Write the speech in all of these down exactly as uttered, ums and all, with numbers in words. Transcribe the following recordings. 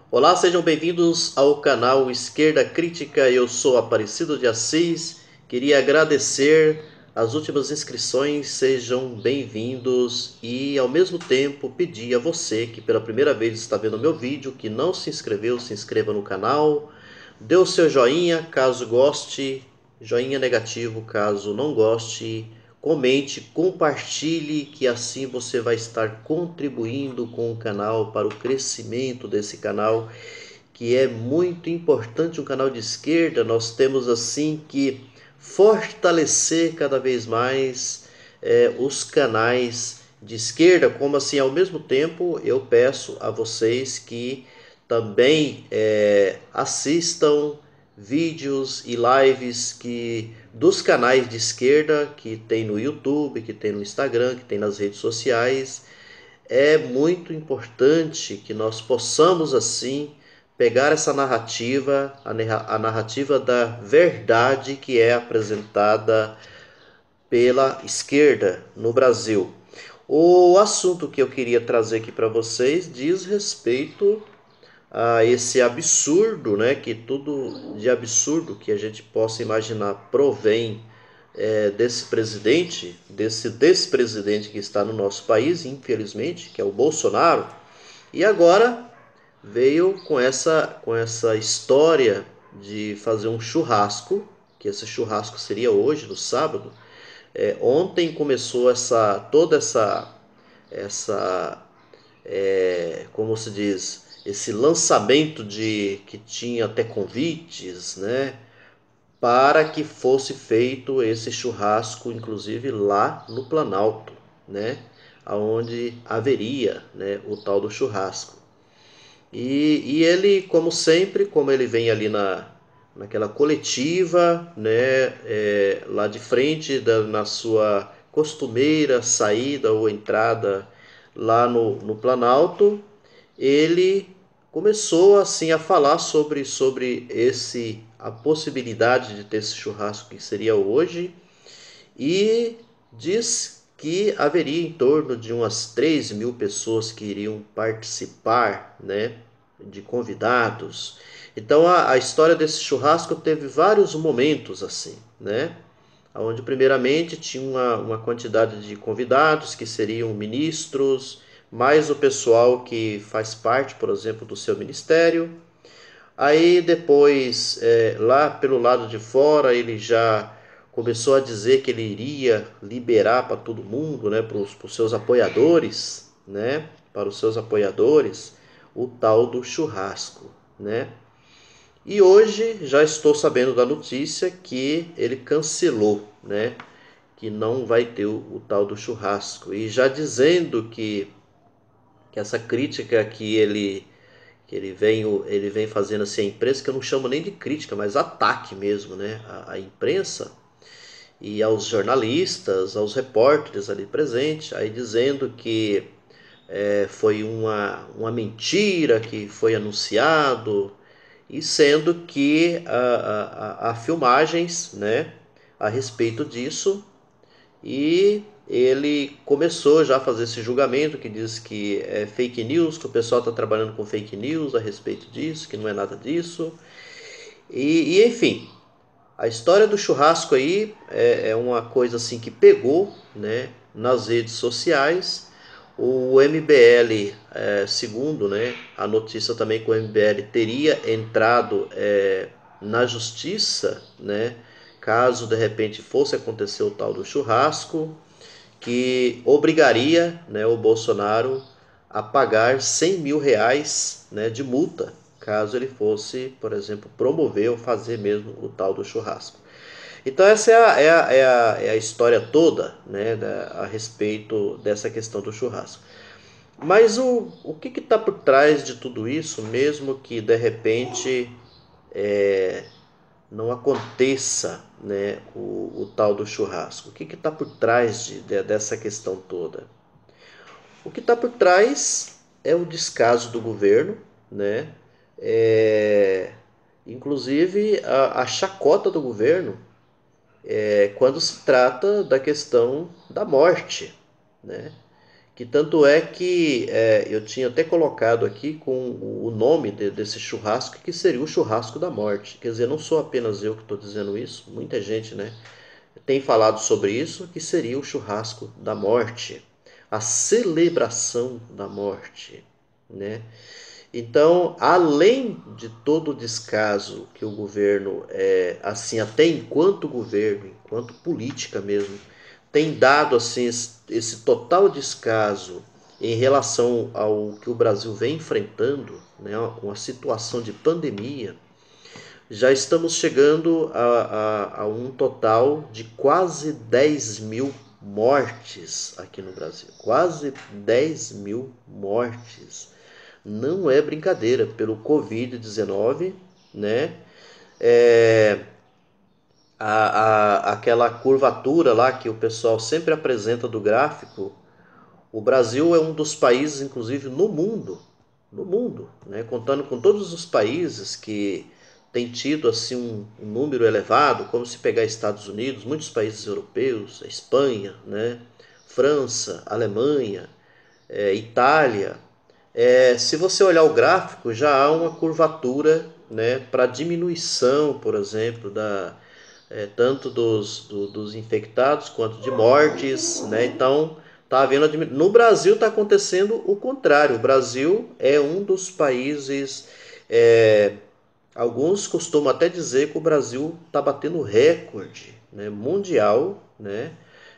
Olá, sejam bem-vindos ao canal Esquerda Crítica. Eu sou Aparecido de Assis. Queria agradecer as últimas inscrições, sejam bem-vindos e ao mesmo tempo pedir a você que pela primeira vez está vendo meu vídeo, que não se inscreveu, se inscreva no canal, dê o seu joinha caso goste, joinha negativo caso não goste, comente, compartilhe, que assim você vai estar contribuindo com o canal para o crescimento desse canal, que é muito importante. Um canal de esquerda, nós temos assim que fortalecer cada vez mais é, os canais de esquerda, como assim ao mesmo tempo eu peço a vocês que também é, assistam vídeos e lives que dos canais de esquerda que tem no YouTube, que tem no Instagram, que tem nas redes sociais. É muito importante que nós possamos assim pegar essa narrativa, a narrativa da verdade que é apresentada pela esquerda no Brasil. O assunto que eu queria trazer aqui para vocês diz respeito a esse absurdo, né, que tudo de absurdo que a gente possa imaginar provém é, desse presidente, desse despresidente que está no nosso país, infelizmente, que é o Bolsonaro. E agora veio com essa, com essa história de fazer um churrasco, que esse churrasco seria hoje, no sábado. É, ontem começou essa toda essa essa é, como se diz, esse lançamento de que tinha até convites, né, para que fosse feito esse churrasco, inclusive lá no Planalto, né, aonde haveria, né, o tal do churrasco. E, e ele, como sempre, como ele vem ali na, naquela coletiva, né, é, lá de frente, da, na sua costumeira saída ou entrada lá no, no Planalto, ele começou assim a falar sobre, sobre esse a possibilidade de ter esse churrasco que seria hoje, e diz que haveria em torno de umas três mil pessoas que iriam participar, né, de convidados. Então a, a história desse churrasco teve vários momentos assim, né? Onde primeiramente tinha uma, uma quantidade de convidados que seriam ministros, mais o pessoal que faz parte, por exemplo, do seu ministério. Aí depois, é, lá pelo lado de fora, ele já começou a dizer que ele iria liberar para todo mundo, né, para os seus apoiadores, né, para os seus apoiadores, o tal do churrasco, né? E hoje já estou sabendo da notícia que ele cancelou, né, que não vai ter o, o tal do churrasco, e já dizendo que, que essa crítica que ele que ele vem, ele vem fazendo assim a imprensa, que eu não chamo nem de crítica, mas ataque mesmo, né, à, à imprensa e aos jornalistas, aos repórteres ali presentes, aí dizendo que é, foi uma, uma mentira que foi anunciado, e sendo que há, há, há filmagens, né, a respeito disso. E ele começou já a fazer esse julgamento que diz que é fake news, que o pessoal está trabalhando com fake news a respeito disso, que não é nada disso. E, e enfim, a história do churrasco aí é, é uma coisa assim que pegou, né, nas redes sociais. O M B L, é, segundo, né, a notícia também que o M B L teria entrado é, na justiça, né, caso de repente fosse acontecer o tal do churrasco, que obrigaria, né, o Bolsonaro a pagar cem mil reais, né, de multa, caso ele fosse, por exemplo, promover ou fazer mesmo o tal do churrasco. Então essa é a, é a, é a, é a história toda, né, da, a respeito dessa questão do churrasco. Mas o, o que está por trás de tudo isso, mesmo que de repente é, não aconteça, né, o, o tal do churrasco? O que está por trás de, de, dessa questão toda? O que está por trás é o descaso do governo, né? É, inclusive a, a chacota do governo é quando se trata da questão da morte, né? que tanto é que é, eu tinha até colocado aqui com o nome de, desse churrasco, que seria o churrasco da morte. Quer dizer, não sou apenas eu que estou dizendo isso, muita gente, né, tem falado sobre isso, que seria o churrasco da morte, a celebração da morte, né? Então, além de todo o descaso que o governo, é, assim, até enquanto governo, enquanto política mesmo, tem dado assim esse, esse total descaso em relação ao que o Brasil vem enfrentando, né, uma situação de pandemia, já estamos chegando a, a, a um total de quase dez mil mortes aqui no Brasil. Quase dez mil mortes. Não é brincadeira, pelo covid dezenove, né? É, a, a, aquela curvatura lá que o pessoal sempre apresenta do gráfico, o Brasil é um dos países, inclusive no mundo, no mundo, né? Contando com todos os países que têm tido assim um, um número elevado, como se pegar Estados Unidos, muitos países europeus, Espanha, né? França, Alemanha, é, Itália. É, se você olhar o gráfico, já há uma curvatura, né, para diminuição, por exemplo, da, é, tanto dos, do, dos infectados quanto de mortes, né? Então, tá havendo no Brasil está acontecendo o contrário. O Brasil é um dos países, é, alguns costumam até dizer que o Brasil está batendo recorde, né, mundial, né,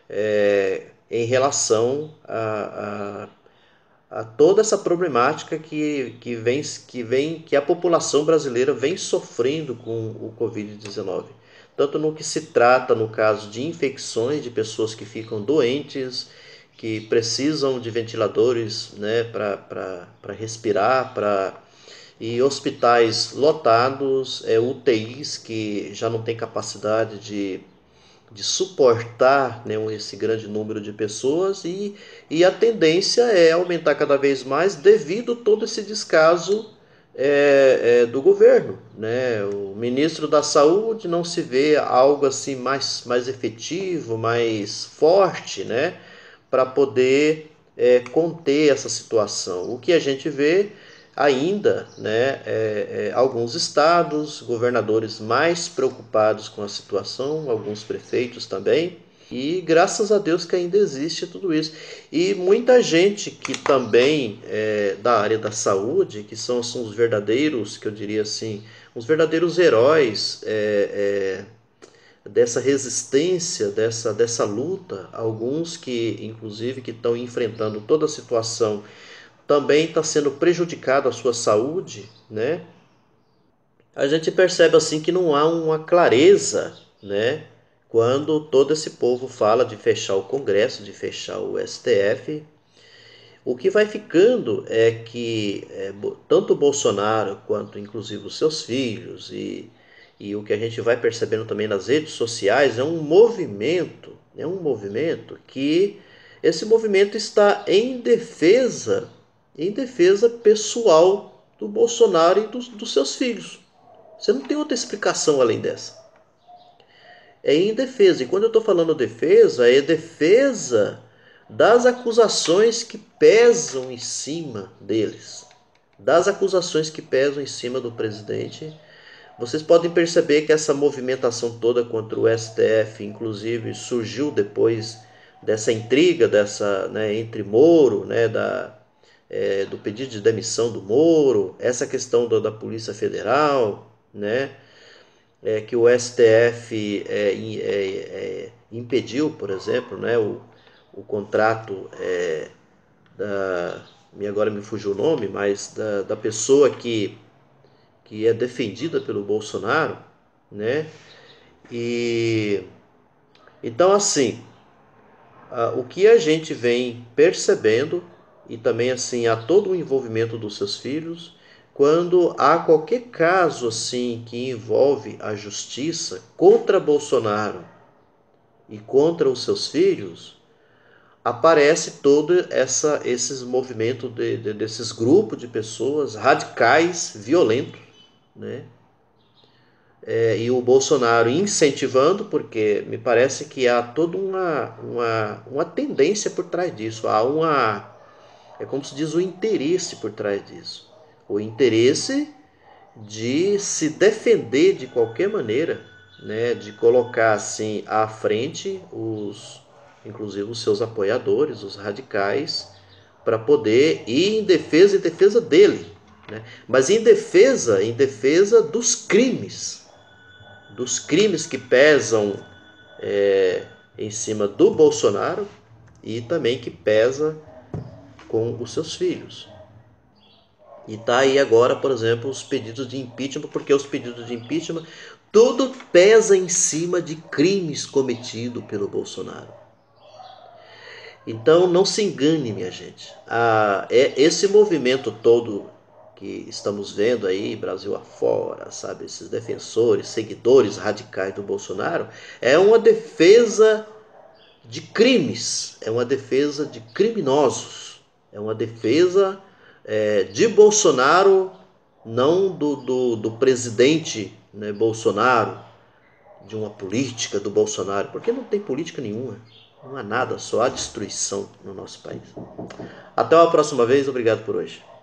é, em relação a, a, a toda essa problemática que, que, vem, que, vem, que a população brasileira vem sofrendo com o covid dezenove. Tanto no que se trata, no caso de infecções, de pessoas que ficam doentes, que precisam de ventiladores, né, para respirar, para e hospitais lotados, é, U T Is que já não tem capacidade de, de suportar, né, esse grande número de pessoas, e, e a tendência é aumentar cada vez mais devido a todo esse descaso é, é, do governo, né? O ministro da Saúde não se vê algo assim mais, mais efetivo, mais forte, né, para poder é, conter essa situação. O que a gente vê ainda, né, é, é, alguns estados, governadores mais preocupados com a situação, alguns prefeitos também, e graças a Deus que ainda existe tudo isso. E muita gente que também é da área da saúde, que são, são os verdadeiros, que eu diria assim, os verdadeiros heróis é, é, dessa resistência, dessa, dessa luta, alguns que inclusive que estão enfrentando toda a situação também está sendo prejudicado a sua saúde, né? A gente percebe assim que não há uma clareza, né? Quando todo esse povo fala de fechar o Congresso, de fechar o S T F, o que vai ficando é que é, tanto o Bolsonaro quanto inclusive os seus filhos e, e o que a gente vai percebendo também nas redes sociais é um movimento, é um movimento que esse movimento está em defesa, em defesa pessoal do Bolsonaro e dos, dos seus filhos. Você não tem outra explicação além dessa. É em defesa. E quando eu estou falando defesa, é defesa das acusações que pesam em cima deles. Das acusações que pesam em cima do presidente. Vocês podem perceber que essa movimentação toda contra o S T F, inclusive, surgiu depois dessa intriga dessa, né, entre Moro, né, da, é, do pedido de demissão do Moro, essa questão do, da Polícia Federal, né, é, que o S T F é, é, é, impediu, por exemplo, né, o, o contrato é, da, e agora me fugiu o nome, mas da, da pessoa que, que é defendida pelo Bolsonaro, né? E então assim, a, o que a gente vem percebendo e também assim há todo o envolvimento dos seus filhos, quando há qualquer caso assim que envolve a justiça contra Bolsonaro e contra os seus filhos, aparece todo essa, esses movimentos de, de, desses grupos de pessoas radicais, violentos, né? É, e o Bolsonaro incentivando, porque me parece que há toda uma, uma, uma tendência por trás disso, há uma, É como se diz o interesse por trás disso. O interesse de se defender de qualquer maneira, né, de colocar assim à frente os, inclusive os seus apoiadores, os radicais, para poder ir em defesa em defesa dele, né? Mas em defesa, em defesa dos crimes, dos crimes que pesam é, em cima do Bolsonaro e também que pesa com os seus filhos. E tá aí agora, por exemplo, os pedidos de impeachment, porque os pedidos de impeachment, tudo pesa em cima de crimes cometidos pelo Bolsonaro. Então não se engane, minha gente. Ah, é esse movimento todo que estamos vendo aí, Brasil afora, sabe, esses defensores, seguidores radicais do Bolsonaro, é uma defesa de crimes, é uma defesa de criminosos, é uma defesa é, de Bolsonaro, não do, do, do presidente, né, Bolsonaro, de uma política do Bolsonaro, porque não tem política nenhuma, não há nada, só há destruição no nosso país. Até a próxima vez, obrigado por hoje.